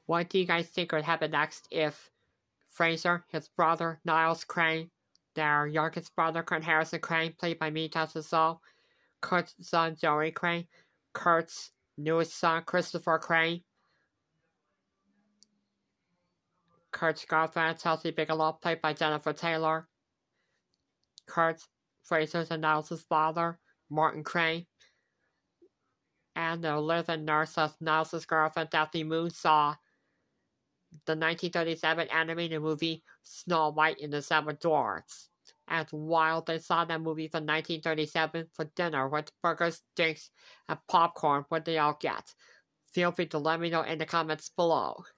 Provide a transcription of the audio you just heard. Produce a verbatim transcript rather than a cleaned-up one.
What do you guys think would happen next if Frasier, his brother, Niles Crane, their youngest brother, Kurt Harrison Crane, played by me, Justus, Kurt's son, Joey Crane, Kurt's newest son, Christopher Crane, Kurt's girlfriend, Chelsea Bigelow, played by Jennifer Taylor, Kurt's, Frasier's and Niles' father, Martin Crane, and the live-in nurse as Niles' girlfriend, Daphne Moon, saw the nineteen thirty-seven animated movie Snow White and the Seven Dwarfs. And while they saw that movie from nineteen thirty-seven for dinner with burgers, drinks, and popcorn, what they all get. Feel free to let me know in the comments below.